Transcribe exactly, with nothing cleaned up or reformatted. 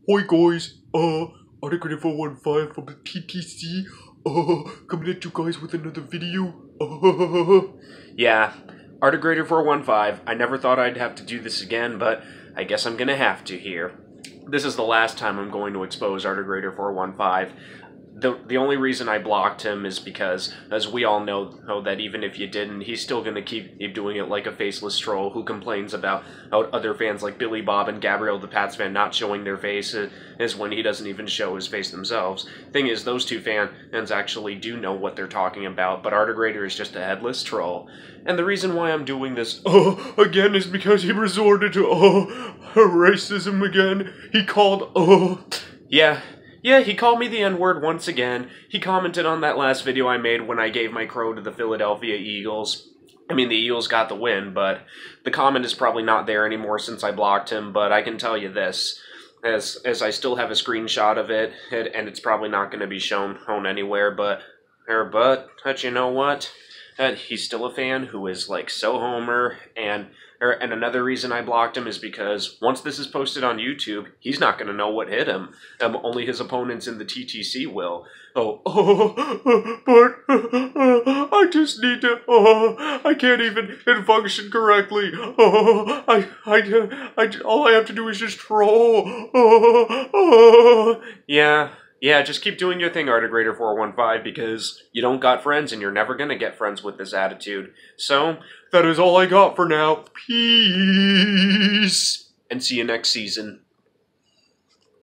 Hi guys, uh, Ardergrader four one five from the T T C, uh, coming at you guys with another video, uh, Yeah, Ardergrader four one five. I never thought I'd have to do this again, but I guess I'm gonna have to here. This is the last time I'm going to expose Ardergrader four one five. The, the only reason I blocked him is because, as we all know, know that even if you didn't, he's still going to keep doing it like a faceless troll who complains about how other fans like Billy Bob and Gabrielle the Pats fan not showing their face is when he doesn't even show his face themselves. Thing is, those two fans actually do know what they're talking about, but Ardergrader is just a headless troll. And the reason why I'm doing this uh, again is because he resorted to, uh, racism again. He called, uh, yeah, Yeah, he called me the N-word once again. He commented on that last video I made when I gave my crow to the Philadelphia Eagles. I mean, the Eagles got the win, but the comment is probably not there anymore since I blocked him, but I can tell you this. As as I still have a screenshot of it, and it's probably not going to be shown, shown anywhere, but, er, but, but you know what? Uh, he's still a fan who is, like, so homer, and... And another reason I blocked him is because once this is posted on YouTube, he's not going to know what hit him. Um, only his opponents in the T T C will. Oh, oh, but uh, I just need to, oh, I can't even function correctly. Oh, I, I, I, all I have to do is just troll. Oh, oh. Yeah. Yeah, just keep doing your thing, Ardergrader four one five, because you don't got friends and you're never going to get friends with this attitude. So, that is all I got for now. Peace. And see you next season.